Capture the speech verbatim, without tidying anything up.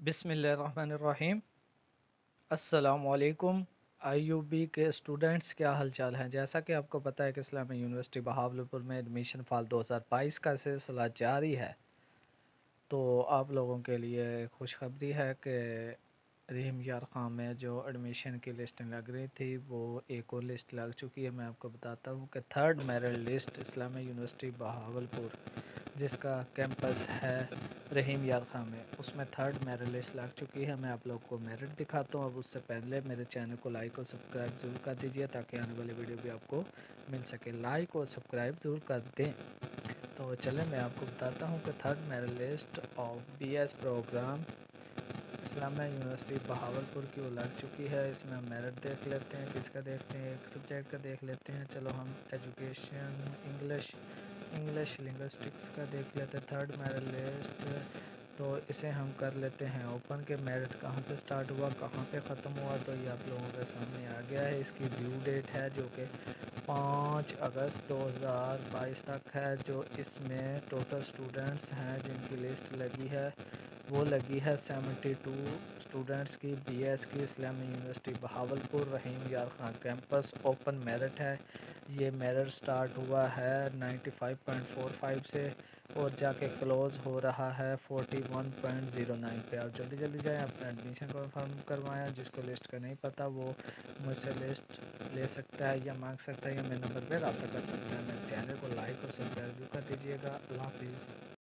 بسم اللہ الرحمن الرحیم۔ السلام علیکم آئی یو بی کے اسٹوڈنٹس، کیا حال چال ہیں؟ جیسا کہ آپ کو پتہ ہے کہ اسلامی یونیورسٹی بہاولپور میں ایڈمیشن فال دو ہزار بائیس کا سلسلہ جاری ہے، تو آپ لوگوں کے لیے خوشخبری ہے کہ رحیم یار خان میں جو ایڈمیشن کی لسٹ لگ رہی تھی وہ ایک اور لسٹ لگ چکی ہے۔ میں آپ کو بتاتا ہوں کہ third merit list Islami university Bahawalpur جس کا کیمپس ہے رحیم یار خان میں، اس میں تھرڈ میرٹ لسٹ لگ چکی ہے۔ میں آپ لوگ کو میرٹ دکھاتا ہوں۔ اب اس سے پہلے میرے چینل کو لائک اور سبسکرائب ضرور کر دیجیے تاکہ آنے والی ویڈیو بھی آپ کو مل سکے۔ لائک اور سبسکرائب ضرور کر دیں۔ تو چلیں میں آپ کو بتاتا ہوں کہ third merit list of B S program Islamia university Bahawalpur کی وہ لگ چکی ہے۔ اس میں ہم میرٹ دیکھ لیتے ہیں، کس کا دیکھتے ہیں، ایک سبجیکٹ کا دیکھ لیتے ہیں۔ چلو ہم ایجوکیشن انگلش انگلش لنگوسٹکس کا دیکھ لیتے ہیں تھرڈ میرٹ لسٹ۔ تو اسے ہم کر لیتے ہیں اوپن کے میرٹ کہاں سے سٹارٹ ہوا کہاں پہ ختم ہوا، تو یہ آپ لوگوں کے سامنے آ گیا ہے۔ اس کی ڈیو ڈیٹ ہے جو کہ پانچ اگست دو ہزار بائیس تک ہے۔ جو اس میں ٹوٹل اسٹوڈنٹس ہیں جن کی لسٹ لگی ہے وہ لگی ہے سیونٹی ٹو اسٹوڈنٹس کی، بی ایس کی، اسلامی یونیورسٹی بہاولپور رحیم یار خان کیمپس۔ اوپن میرٹ ہے، یہ میرٹ سٹارٹ ہوا ہے ninety five point four five سے اور جا کے کلوز ہو رہا ہے forty one point zero nine پہ۔ آپ جلدی جلدی جائیں اپنا ایڈمیشن کنفرم کروائیں۔ جس کو لسٹ کا نہیں پتہ وہ مجھ سے لسٹ لے سکتا ہے یا مانگ سکتا ہے یا میرے نمبر پہ رابطہ کر سکتا ہے۔ میرے چینل کو لائک اور سبسکرائب ضرور کر دیجیے گا۔ اللہ حافظ۔